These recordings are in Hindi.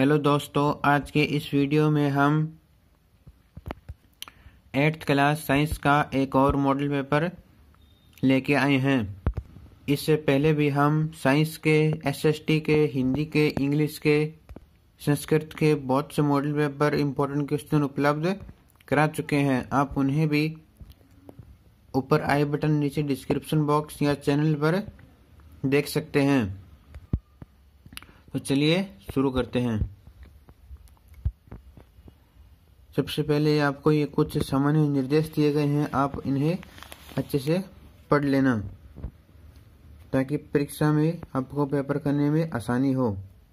हेलो दोस्तों, आज के इस वीडियो में हम 8th क्लास साइंस का एक और मॉडल पेपर लेके आए हैं। इससे पहले भी हम साइंस के, एसएसटी के, हिंदी के, इंग्लिश के, संस्कृत के बहुत से मॉडल पेपर इम्पोर्टेंट क्वेश्चन उपलब्ध करा चुके हैं। आप उन्हें भी ऊपर आई बटन, नीचे डिस्क्रिप्शन बॉक्स या चैनल पर देख सकते हैं। तो चलिए शुरू करते हैं। सबसे पहले आपको ये कुछ सामान्य निर्देश दिए गए हैं, आप इन्हें अच्छे से पढ़ लेना ताकि परीक्षा में आपको पेपर करने में आसानी हो।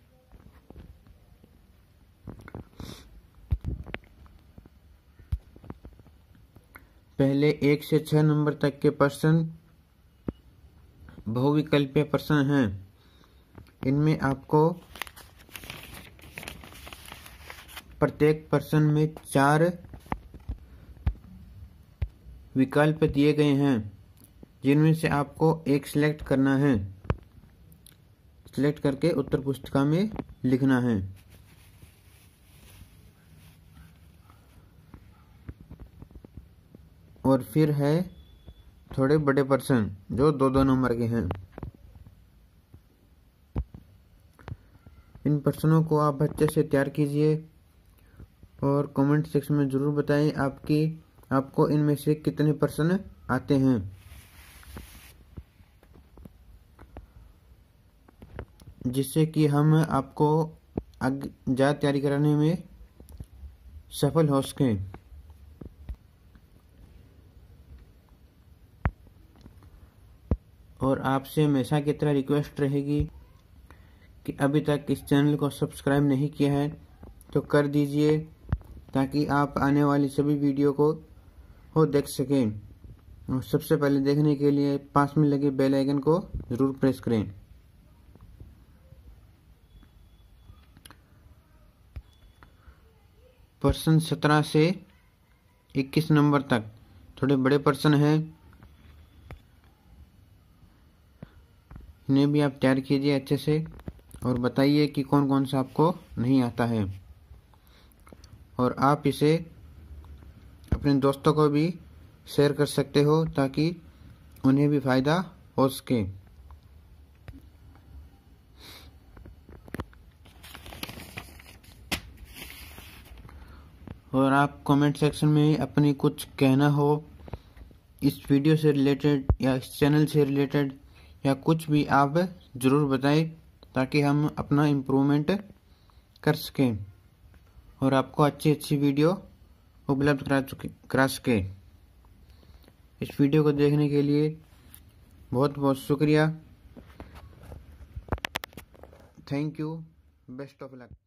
पहले 1 से 6 नंबर तक के प्रश्न बहुविकल्पीय प्रश्न हैं। इनमें आपको प्रत्येक प्रश्न में 4 विकल्प दिए गए हैं, जिनमें से आपको एक सिलेक्ट करना है। सिलेक्ट करके उत्तर पुस्तिका में लिखना है। और फिर है थोड़े बड़े प्रश्न जो 2-2 नंबर के हैं। इन प्रश्नों को आप अच्छे से तैयार कीजिए और कमेंट सेक्शन में जरूर बताएं आपको इनमें से कितने प्रश्न आते हैं। जिससे कि हम आपको आगे ज़्यादा तैयारी कराने में सफल हो सकें। और आपसे हमेशा की तरह रिक्वेस्ट रहेगी कि अभी तक इस चैनल को सब्सक्राइब नहीं किया है तो कर दीजिए, ताकि आप आने वाली सभी वीडियो को देख सकें। और सबसे पहले देखने के लिए पास में लगे बेल आइकन को जरूर प्रेस करें। प्रश्न 17 से 21 नंबर तक थोड़े बड़े प्रश्न हैं। इन्हें भी आप तैयार कीजिए अच्छे से और बताइए कि कौन कौन सा आपको नहीं आता है। और आप इसे अपने दोस्तों को भी शेयर कर सकते हो ताकि उन्हें भी फायदा हो सके। और आप कमेंट सेक्शन में अपनी कुछ कहना हो इस वीडियो से रिलेटेड या इस चैनल से रिलेटेड या कुछ भी, आप ज़रूर बताएं ताकि हम अपना इम्प्रूवमेंट कर सकें और आपको अच्छी वीडियो उपलब्ध करा सके। इस वीडियो को देखने के लिए बहुत बहुत शुक्रिया। Thank you. Best of luck.